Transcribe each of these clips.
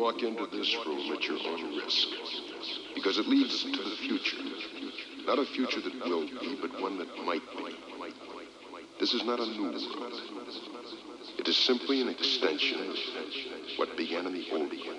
walk into this room at your own risk, because it leads to the future. Not a future that will be, but one that might be. This is not a new world. It is simply an extension of what began in the old world.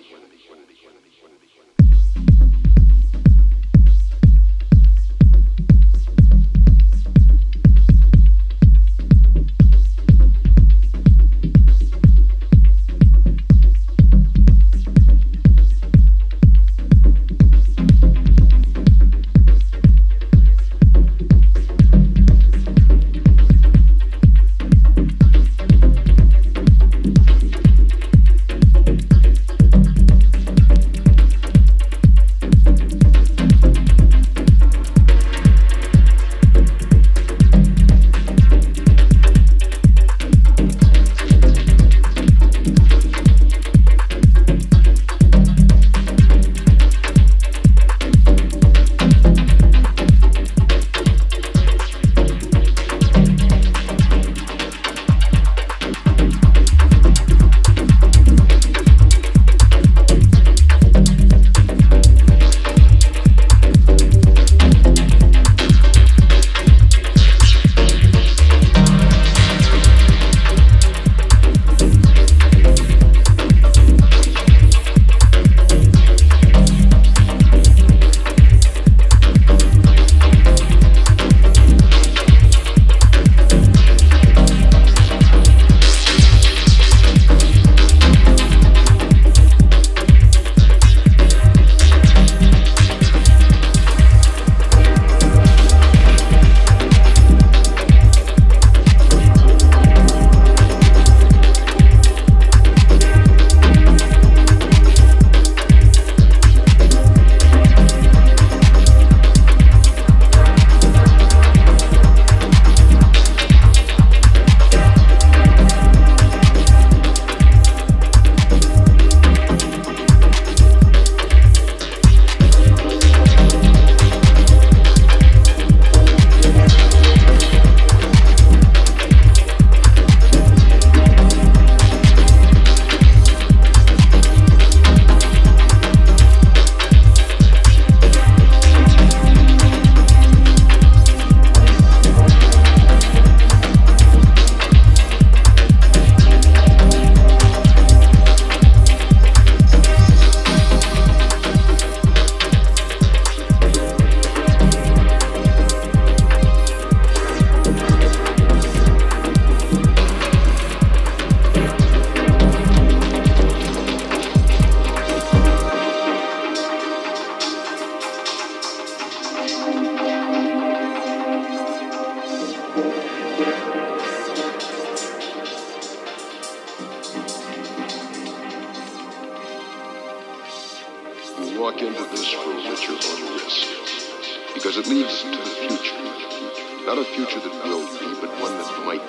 Walk into this room at your own risk, because it leads to the future. Not a future that will be, but one that might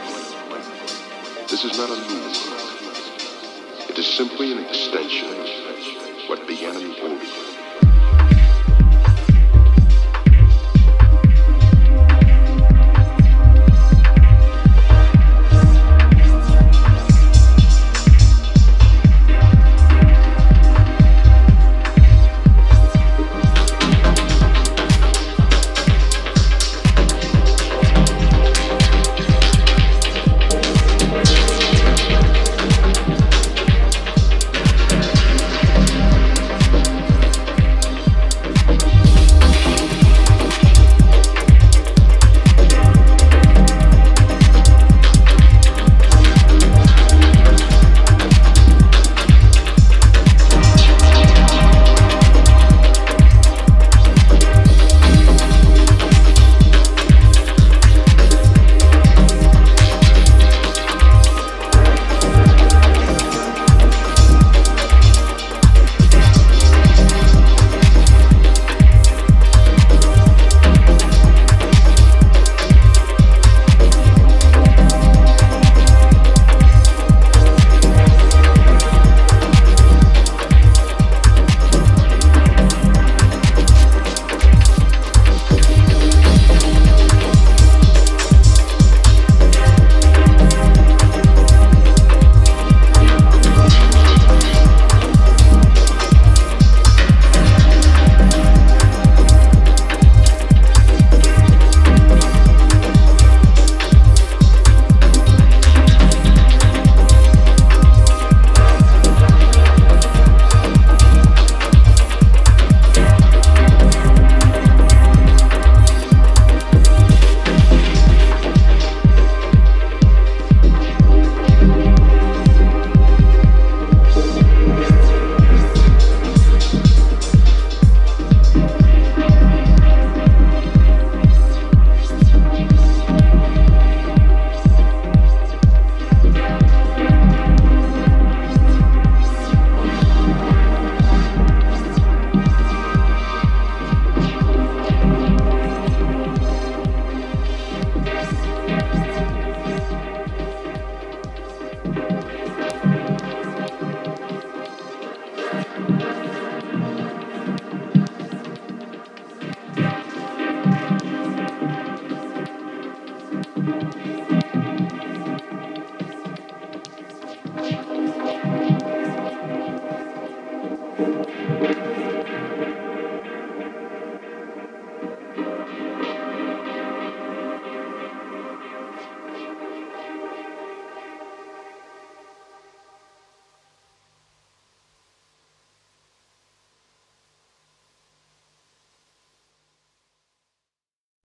be. This is not a new world. It is simply an extension of what began in the old world.